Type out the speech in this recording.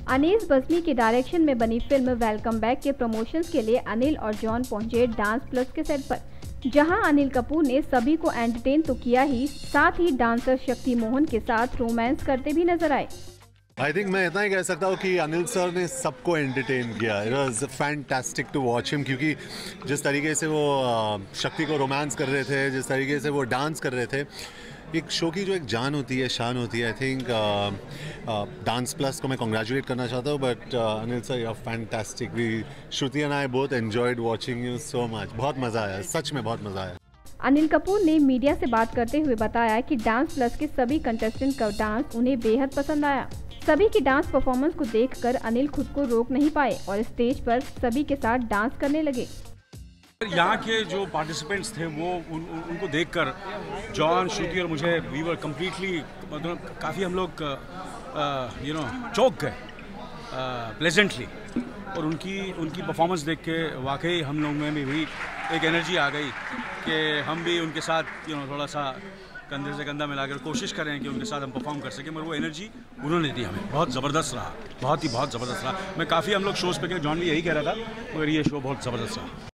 अनीस बज़मी के डायरेक्शन में बनी फिल्म वेलकम बैक के प्रमोशंस के लिए अनिल और जॉन पहुंचे डांस प्लस के सेट पर, जहां अनिल कपूर ने सभी को एंटरटेन तो किया ही, साथ ही डांसर शक्ति मोहन के साथ रोमांस करते भी नजर आए। आई थिंक मैं इतना ही कह सकता हूँ कि अनिल सर ने सबको एंटरटेन किया। It was fantastic to watch him, क्योंकि जिस तरीके से वो शक्ति को रोमांस कर रहे थे, जिस तरीके से वो डांस कर रहे थे, एक शो की जो एक जान होती है, शान होती है। आई थिंक डांस प्लस को मैं कॉन्ग्रेचुलेट करना चाहता हूँ, but Anil sir you are fantastic. We Shruti and I both enjoyed watching you so much. बहुत मज़ा आया, सच में बहुत मज़ा आया। अनिल कपूर ने मीडिया से बात करते हुए बताया कि डांस प्लस के सभी कंटेस्टेंट का डांस उन्हें बेहद पसंद आया। सभी की डांस परफॉर्मेंस को देखकर अनिल खुद को रोक नहीं पाए और स्टेज पर सभी के साथ डांस करने लगे। यहाँ के जो पार्टिसिपेंट्स थे वो उनको देखकर जॉन, श्रुति और मुझे वी वर कम्प्लीटली, मतलब काफ़ी हम लोग चौंक गए प्लेजेंटली, और उनकी परफॉर्मेंस देख के वाकई हम लोग में भी एक एनर्जी आ गई कि हम भी उनके साथ थोड़ा सा कंधे से कंधा मिलाकर कोशिश करें कि उनके साथ हम परफॉर्म कर सकें। मगर वो एनर्जी उन्होंने दी हमें, बहुत ज़बरदस्त रहा, बहुत ज़बरदस्त रहा। मैं काफ़ी हम लोग शोज़ पे गए, जॉन भी यही कह रहा था, मगर ये शो बहुत ज़बरदस्त रहा।